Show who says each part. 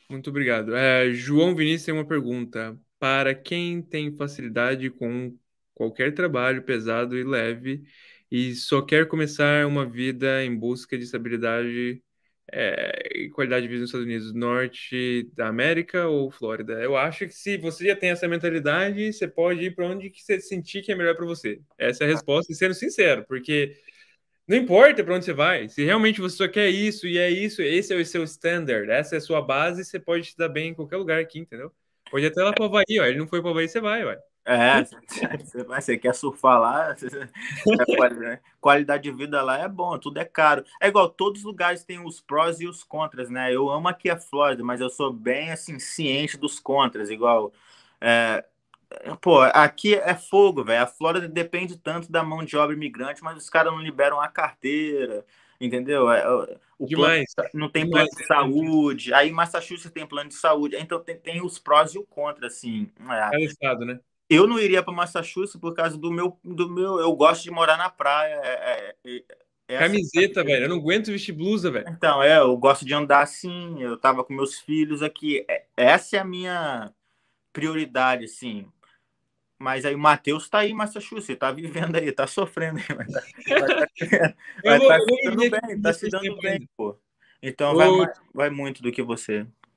Speaker 1: Muito obrigado. João Vinícius tem uma pergunta. Para quem tem facilidade com qualquer trabalho pesado e leve e só quer começar uma vida em busca de estabilidade e qualidade de vida nos Estados Unidos, norte da América ou Flórida? Eu acho que se você já tem essa mentalidade, você pode ir para onde que você sentir que é melhor para você. Essa é a resposta, e sendo sincero, porque não importa para onde você vai, se realmente você só quer isso e é isso, esse é o seu standard, essa é a sua base, você pode se dar bem em qualquer lugar aqui, entendeu? Pode até lá para Havaí, ó. Ele não foi para Havaí, você vai, ué.
Speaker 2: É, você quer surfar lá, né? Qualidade de vida lá é bom, tudo é caro. É igual, todos os lugares têm os prós e os contras, né? Eu amo aqui a Flórida, mas eu sou bem, assim, ciente dos contras, igual... é, pô, aqui é fogo, velho. A Flórida depende tanto da mão de obra imigrante, mas os caras não liberam a carteira, entendeu? O plano
Speaker 1: Demais,
Speaker 2: não tem
Speaker 1: demais.
Speaker 2: plano de saúde. Aí Massachusetts tem plano de saúde. Então tem os prós e o contra, assim.
Speaker 1: Cada estado, né?
Speaker 2: Eu não iria para Massachusetts por causa do meu. Eu gosto de morar na praia. Essa é a
Speaker 1: Camiseta, velho. Eu não
Speaker 2: prioridade.
Speaker 1: aguento vestir blusa, velho.
Speaker 2: Então, eu gosto de andar assim. Eu tava com meus filhos aqui. Essa é a minha prioridade, assim. Mas aí o Matheus tá aí em Massachusetts, tá vivendo aí, tá sofrendo aí,
Speaker 1: Eu
Speaker 2: mas
Speaker 1: vou,
Speaker 2: tá
Speaker 1: eu
Speaker 2: se
Speaker 1: vou
Speaker 2: dando
Speaker 1: viver aqui
Speaker 2: bem,
Speaker 1: por
Speaker 2: tá se
Speaker 1: bastante
Speaker 2: dando
Speaker 1: tempo
Speaker 2: bem,
Speaker 1: ainda.
Speaker 2: pô. Então
Speaker 1: Ô,
Speaker 2: vai muito do que você.